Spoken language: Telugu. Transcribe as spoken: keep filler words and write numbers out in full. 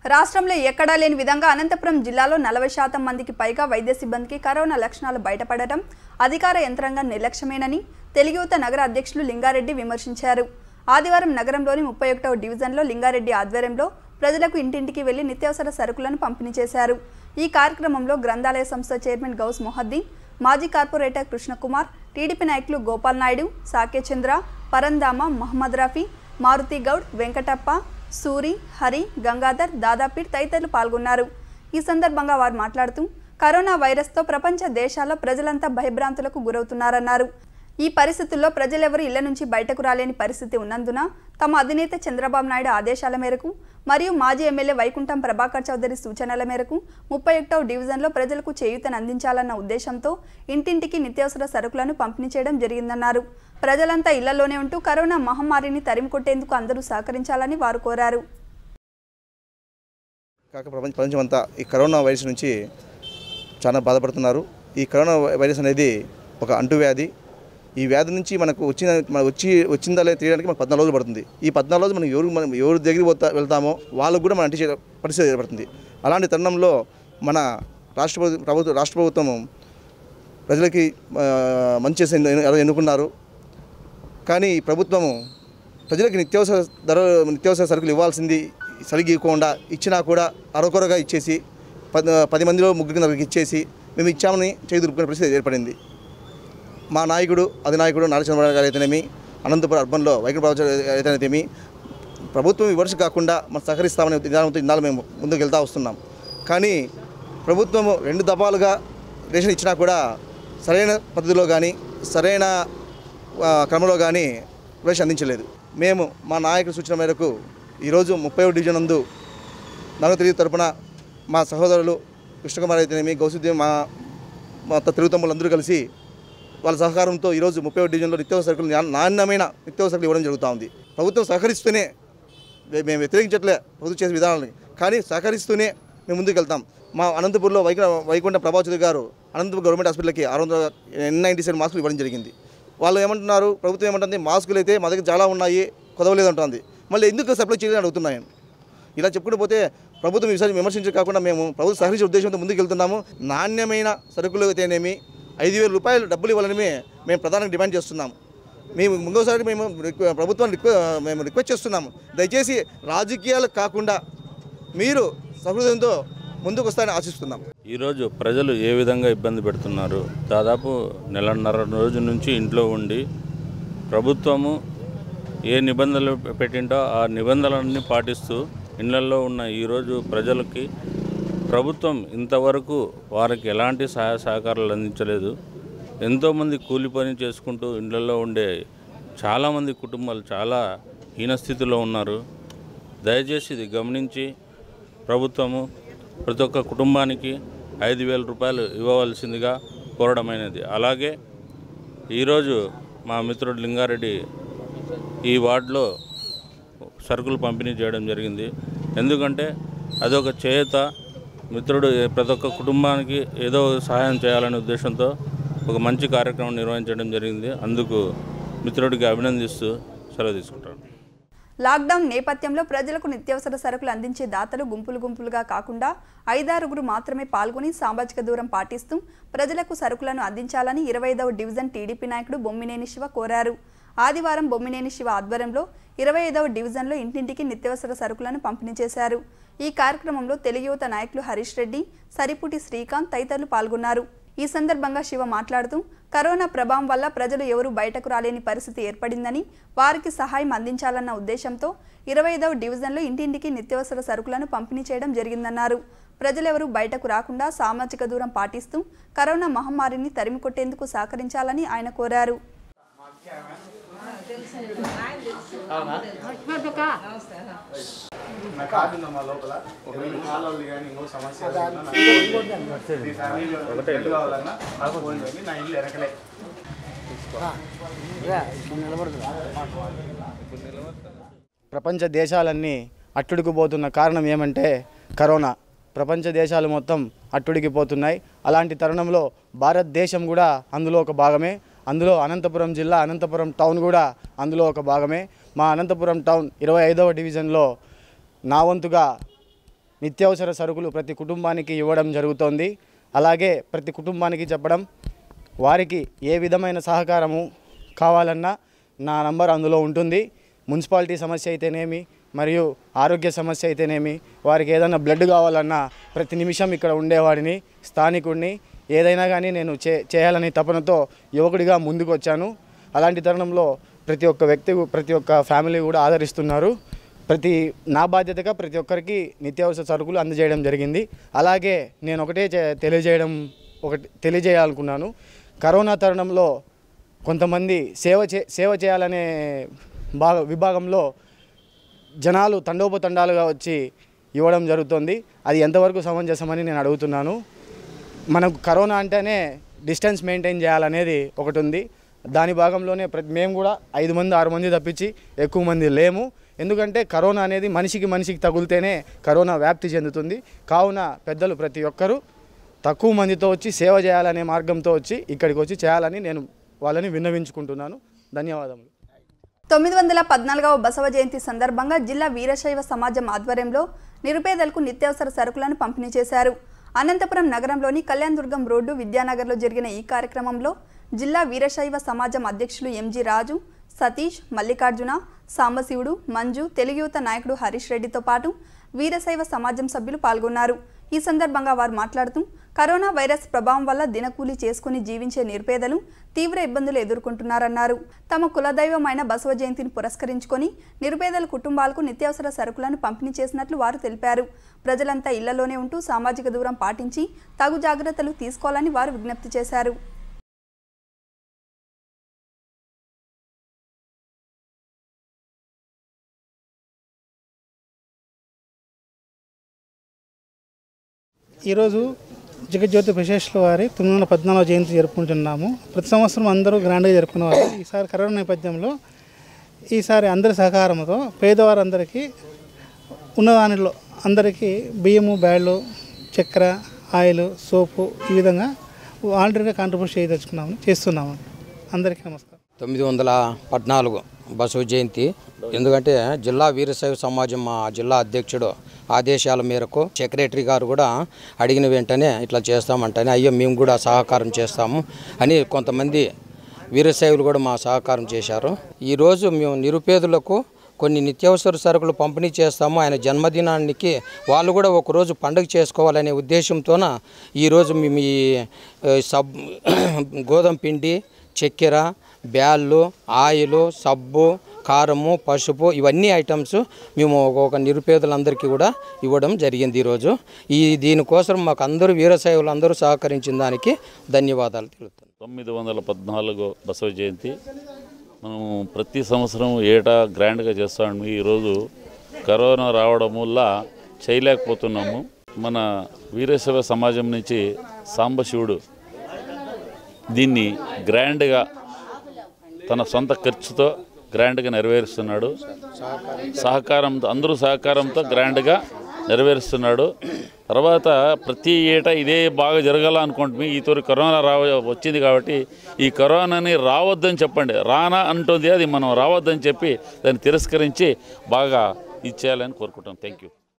రాష్ట్రంలో ఎక్కడా లేని విధంగా అనంతపురం జిల్లాలో నలభై శాతం మందికి పైగా వైద్య సిబ్బందికి కరోనా లక్షణాలు బయటపడటం అధికార యంత్రాంగం నిర్లక్ష్యమేనని తెలుగుయువత నగర అధ్యక్షులు లింగారెడ్డి విమర్శించారు. ఆదివారం నగరంలోని ముప్పై ఒకటవ డివిజన్లో లింగారెడ్డి ఆధ్వర్యంలో ప్రజలకు ఇంటింటికి వెళ్లి నిత్యావసర సరుకులను పంపిణీ చేశారు. ఈ కార్యక్రమంలో గ్రంథాలయ సంస్థ చైర్మన్ గౌస్ మొహద్దీన్, మాజీ కార్పొరేటర్ కృష్ణకుమార్, టీడీపీ నాయకులు గోపాల్ నాయుడు, సాకేచంద్ర, పరందామ, మహమ్మద్ రఫీ, మారుతి గౌడ్, వెంకటప్ప, సూరి, హరి, గంగాధర్, దాదాపీర్ తదితరులు పాల్గొన్నారు. ఈ సందర్భంగా వారు మాట్లాడుతూ కరోనా వైరస్తో ప్రపంచ దేశాల్లో ప్రజలంతా భయభ్రాంతులకు గురవుతున్నారన్నారు. ఈ పరిస్థితుల్లో ప్రజలెవరూ ఇళ్ల నుంచి బయటకు రాలేని పరిస్థితి ఉన్నందున తమ అధినేత చంద్రబాబు నాయుడు ఆదేశాల మేరకు మరియు మాజీ ఎమ్మెల్యే వైకుంఠం ప్రభాకర్ చౌదరి సూచనల మేరకు ముప్పై ఒకటవ డివిజన్లో ప్రజలకు చేయూతను అందించాలన్న ఉద్దేశంతో ఇంటింటికి నిత్యావసర సరుకులను పంపిణీ చేయడం జరిగిందన్నారు. ప్రజలంతా ఇళ్లలోనే ఉంటూ కరోనా మహమ్మారిని తరిమికొట్టేందుకు అందరూ సహకరించాలని వారు కోరారు. కాక ప్రపంచ ప్రపంచమంతా ఈ కరోనా వైరస్ నుంచి చాలా బాధపడుతున్నారు. ఈ కరోనా వైరస్ అనేది ఒక అంటువ్యాధి. ఈ వ్యాధి నుంచి మనకు వచ్చిన మన వచ్చి వచ్చిందా లేదా తెలియడానికి మనకు పద్నాలుగు రోజులు పడుతుంది. ఈ పద్నాలుగు రోజులు మనం ఎవరు మనం ఎవరి దగ్గరికి పోతా వెళ్తామో వాళ్ళకు కూడా మనం అంటి పరిస్థితి ఏర్పడుతుంది. అలాంటి తరుణంలో మన రాష్ట్ర ప్రభుత్వం రాష్ట్ర ప్రభుత్వం ప్రజలకి మంచి చేసి ఎన్నుకున్నారు. కానీ ఈ ప్రభుత్వము ప్రజలకి నిత్యావసర ధర నిత్యావసర సరుకులు ఇవ్వాల్సింది సరిగీయకుండా ఇచ్చినా కూడా అరకొరగా ఇచ్చేసి పది పది మందిలో ముగ్గురికి నలుగురికి ఇచ్చేసి మేము ఇచ్చామని చేయి దురుపుకునే పరిస్థితి ఏర్పడింది. మా నాయకుడు అధినాయకుడు నారా చంద్రబాబు గారు అయితేనేమి, అనంతపురం అర్బన్లో వైకుంఠ ప్రభాకర్ అయితేనేమి ప్రభుత్వం విమర్శ కాకుండా మనం సహకరిస్తామనే విధానంతో ఇన్నాళ్ళు మేము ముందుకు వెళ్తూ వస్తున్నాం. కానీ ప్రభుత్వము రెండు దఫాలుగా రేషన్ ఇచ్చినా కూడా సరైన పద్ధతిలో కానీ సరైన క్రమంలో కానీ రేషన్ అందించలేదు. మేము మా నాయకుడి సూచన మేరకు ఈరోజు ముప్పై ఒకటి డివిజన్ నందు నగర తెలుగు తరపున మా సహోదరులు కృష్ణకుమార్ అయితేనేమి, గౌసుద్దీన్, మా మా తెలుగు తమ్ముళ్ళు అందరూ కలిసి వాళ్ళ సహకారంతో ఈరోజు ముప్పై ఒకటి డివిజన్లో నిత్యావసర సరుకులు నాణ్యమైన నిత్యావసర సరుకులు ఇవ్వడం జరుగుతూ ఉంది. ప్రభుత్వం సహకరిస్తూనే మేము వ్యతిరేకించట్లే ప్రభుత్వం చేసే విధానాలని, కానీ సహకరిస్తూనే మేము ముందుకు వెళ్తాం. మా అనంతపూర్లో వైకుంఠ వైకుంఠ ప్రభాకర్ చౌదరి గారు అనంతపురం గవర్నమెంట్ హాస్పిటల్కి ఆరు వందల ఎన్ నైంటీ సెవెన్ మాస్కులు ఇవ్వడం జరిగింది. వాళ్ళు ఏమంటున్నారు, ప్రభుత్వం ఏమంటుంది, మాస్కులు అయితే మా దగ్గర చాలా ఉన్నాయి కొదవలేదు అంటుంది. మళ్ళీ ఎందుకు సప్లై చేయాలని అడుగుతున్నాయని ఇలా చెప్పుకుంటూ పోతే ప్రభుత్వం విషయాన్ని విమర్శించే కాకుండా మేము ప్రభుత్వం సహకరించే ఉద్దేశంతో ముందుకు వెళ్తున్నాము. నాణ్యమైన సరుకులు అయితేనేమి ఐదు వేల రూపాయలు డబ్బులు ఇవ్వాలని మేము ప్రధానంగా డిమాండ్ చేస్తున్నాము. మేము ముందోసారి మేము ప్రభుత్వాన్ని రిక్వె మేము రిక్వెస్ట్ చేస్తున్నాము, దయచేసి రాజకీయాలు కాకుండా మీరు సహృదయంతో ముందుకు వస్తారని ఆశిస్తున్నాం. ఈరోజు ప్రజలు ఏ విధంగా ఇబ్బంది పెడుతున్నారు, దాదాపు నెలన్నర రోజు నుంచి ఇంట్లో ఉండి ప్రభుత్వము ఏ నిబంధనలు పెట్టింటో ఆ నిబంధనలన్నీ పాటిస్తూ ఇళ్లలో ఉన్న ఈరోజు ప్రజలకి ప్రభుత్వం ఇంతవరకు వారికి ఎలాంటి సహాయ సహకారాలు అందించలేదు. ఎంతోమంది కూలి పని చేసుకుంటూ ఇళ్లలో ఉండే చాలామంది కుటుంబాలు చాలా హీనస్థితిలో ఉన్నారు. దయచేసి ఇది గమనించి ప్రభుత్వము ప్రతి ఒక్క కుటుంబానికి ఐదు వేల రూపాయలు ఇవ్వవలసిందిగా కోరడమైనది. అలాగే ఈరోజు మా మిత్రుడు లింగారెడ్డి ఈ వార్డులో సరుకులు పంపిణీ చేయడం జరిగింది. ఎందుకంటే అదొక చేత మిత్రుడు ప్రతి ఒక్క కుటుంబానికి ఏదో సహాయం చేయాలనే ఉద్దేశంతో ఒక మంచి కార్యక్రమం నిర్వహించడం జరిగింది. అందుకు మిత్రుడికి అభినందిస్తూ సెలవు తీసుకుంటాను. లాక్డౌన్ నేపథ్యంలో ప్రజలకు నిత్యావసర సరుకులు అందించే దాతలు గుంపులు గుంపులుగా కాకుండా ఐదారుగురు మాత్రమే పాల్గొని సామాజిక దూరం పాటిస్తూ ప్రజలకు సరుకులను అందించాలని ఇరవై ఐదవ డివిజన్ టీడీపీ నాయకుడు బొమ్మినేని శివ కోరారు. ఆదివారం బొమ్మినేని శివ ఆధ్వర్యంలో ఇరవై ఐదవ డివిజన్లో ఇంటింటికి నిత్యావసర సరుకులను పంపిణీ చేశారు. ఈ కార్యక్రమంలో తెలుగుయువత నాయకులు హరీష్ రెడ్డి, సరిపుటి శ్రీకాంత్ తదితరులు పాల్గొన్నారు. ఈ సందర్భంగా శివ మాట్లాడుతూ కరోనా ప్రభావం వల్ల ప్రజలు ఎవరూ బయటకు రాలేని పరిస్థితి ఏర్పడిందని, వారికి సహాయం అందించాలన్న ఉద్దేశంతో ఇరవై ఐదవ డివిజన్లో ఇంటింటికి నిత్యావసర సరుకులను పంపిణీ చేయడం జరిగిందన్నారు. ప్రజలెవరూ బయటకు రాకుండా సామాజిక దూరం పాటిస్తూ కరోనా మహమ్మారిని తరిమికొట్టేందుకు సహకరించాలని ఆయన కోరారు. ప్రపంచ దేశాలన్నీ అట్టుడికిపోతున్న కారణం ఏమంటే కరోనా. ప్రపంచ దేశాలు మొత్తం అట్టుడికిపోతున్నాయి. అలాంటి తరుణంలో భారతదేశం కూడా అందులో ఒక భాగమే. అందులో అనంతపురం జిల్లా అనంతపురం టౌన్ కూడా అందులో ఒక భాగమే. మా అనంతపురం టౌన్ ఇరవై ఐదవ డివిజన్లో నా వంతుగా నిత్యావసర సరుకులు ప్రతి కుటుంబానికి ఇవ్వడం జరుగుతోంది. అలాగే ప్రతి కుటుంబానికి చెప్పడం, వారికి ఏ విధమైన సహకారము కావాలన్నా నా నంబర్ అందులో ఉంటుంది. మున్సిపాలిటీ సమస్య అయితేనేమి, మరియు ఆరోగ్య సమస్య అయితేనేమి, వారికి ఏదైనా బ్లడ్ కావాలన్నా ప్రతి నిమిషం ఇక్కడ ఉండేవాడిని, స్థానికుడిని. ఏదైనా కానీ నేను చే చేయాలనే తపనతో యువకుడిగా ముందుకు వచ్చాను. అలాంటి తరుణంలో ప్రతి ఒక్క వ్యక్తి, ప్రతి ఒక్క ఫ్యామిలీ కూడా ఆదరిస్తున్నారు. ప్రతి నా బాధ్యతగా ప్రతి ఒక్కరికి నిత్యావసర సరుకులు అందజేయడం జరిగింది. అలాగే నేను ఒకటే తెలియజేయడం ఒకటి తెలియజేయాలనుకున్నాను. కరోనా తరుణంలో కొంతమంది సేవ చే సేవ చేయాలనే భాగ విభాగంలో జనాలు తండోపతండాలుగా వచ్చి ఇవ్వడం జరుగుతుంది. అది ఎంతవరకు సమంజసమని నేను అడుగుతున్నాను. మనకు కరోనా అంటేనే డిస్టెన్స్ మెయింటైన్ చేయాలనేది ఒకటి ఉంది. దాని భాగంలోనే ప్రతి మేము కూడా ఐదు మంది ఆరు మంది తప్పించి ఎక్కువ మంది లేము. ఎందుకంటే కరోనా అనేది మనిషికి మనిషికి తగులితేనే కరోనా వ్యాప్తి చెందుతుంది. కావున పెద్దలు ప్రతి ఒక్కరూ తక్కువ మందితో వచ్చి సేవ చేయాలనే మార్గంతో వచ్చి ఇక్కడికి వచ్చి చేయాలని నేను వాళ్ళని విన్నవించుకుంటున్నాను. ధన్యవాదములు. తొమ్మిది వందల పద్నాలుగవ బసవ జయంతి సందర్భంగా జిల్లా వీరశైవ సమాజం ఆధ్వర్యంలో నిరుపేదలకు నిత్యావసర సరుకులను పంపిణీ చేశారు. అనంతపురం నగరంలోని కళ్యాణదుర్గం రోడ్డు విద్యానగర్లో జరిగిన ఈ కార్యక్రమంలో జిల్లా వీరశైవ సమాజం అధ్యక్షులు ఎంజీ రాజు, సతీష్, మల్లికార్జున, సాంబశివుడు, మంజు, తెలుగు యువత నాయకుడు హరీష్ రెడ్డితో పాటు వీరశైవ సమాజం సభ్యులు పాల్గొన్నారు. ఈ సందర్భంగా వారు మాట్లాడుతూ కరోనా వైరస్ ప్రభావం వల్ల దినకూలీ చేసుకుని జీవించే నిరుపేదలు తీవ్ర ఇబ్బందులు ఎదుర్కొంటున్నారన్నారు. తమ కులదైవమైన బసవ జయంతిని పురస్కరించుకొని నిరుపేదల కుటుంబాలకు నిత్యావసర సరుకులను పంపిణీ చేసినట్లు వారు తెలిపారు. ప్రజలంతా ఇళ్లలోనే ఉంటూ సామాజిక దూరం పాటించి తగు జాగ్రత్తలు తీసుకోవాలని వారు విజ్ఞప్తి చేశారు. ఈరోజు జగజ్యోతి ప్రశేషుల వారి తొమ్మిది వందల పద్నాలుగవ జయంతి జరుపుకుంటున్నాము. ప్రతి సంవత్సరం అందరూ గ్రాండ్గా జరుపుకునేవారు. ఈసారి కరోనా నేపథ్యంలో ఈసారి అందరి సహకారంతో పేదవారందరికీ ఉన్నదానిలో అందరికీ బియ్యము, బ్యాళ్ళు, చక్కెర, ఆయిల్, సోపు ఈ విధంగా వాలంటీర్గా కాంట్రిబ్యూట్ చేయదలుచుకున్నాము చేస్తున్నాము. అందరికీ నమస్కారం. తొమ్మిది వందల పద్నాలుగు బసవ జయంతి, ఎందుకంటే జిల్లా వీరశైవ సమాజం మా జిల్లా అధ్యక్షుడు ఆదేశాల మేరకు సెక్రటరీ గారు కూడా అడిగిన వెంటనే ఇట్లా చేస్తామంటేనే అయ్యో మేము కూడా సహకారం చేస్తాము అని కొంతమంది వీరశైవులు కూడా మా సహకారం చేశారు. ఈరోజు మేము నిరుపేదలకు కొన్ని నిత్యావసర సరుకులు పంపిణీ చేస్తాము. ఆయన జన్మదినానికి వాళ్ళు కూడా ఒకరోజు పండుగ చేసుకోవాలనే ఉద్దేశంతోన ఈరోజు మేము ఈ సబ్ గోధుమ పిండి, చక్కెర, బ్యాళ్ళు, ఆయిల్, సబ్బు, కారము, పసుపు ఇవన్నీ ఐటమ్స్ మేము ఒక నిరుపేదలందరికీ కూడా ఇవ్వడం జరిగింది. ఈరోజు ఈ దీనికోసం మాకు అందరూ వీరశైవులు అందరూ సహకరించిన దానికి ధన్యవాదాలు తెలుపుతాను. తొమ్మిది వందల పద్నాలుగు బసవ జయంతి మనము ప్రతి సంవత్సరం ఏటా గ్రాండ్గా చేస్తాము. ఈరోజు కరోనా రావడం వల్ల చేయలేకపోతున్నాము. మన వీరశైవ సమాజం నుంచి సాంబశివుడు దీన్ని గ్రాండ్గా తన సొంత ఖర్చుతో గ్రాండ్గా నెరవేరుస్తున్నాడు. సహకారంతో అందరూ సహకారంతో గ్రాండ్గా నెరవేరుస్తున్నాడు. తర్వాత ప్రతి ఏటా ఇదే బాగా జరగాల అనుకుంటుంది. ఈ తోరి కరోనా రావ వచ్చింది కాబట్టి ఈ కరోనాని రావద్దని చెప్పండి, రానా అంటుంది, అది మనం రావద్దని చెప్పి దాన్ని తిరస్కరించి బాగా ఇచ్చేయాలని కోరుకుంటాం. Thank you.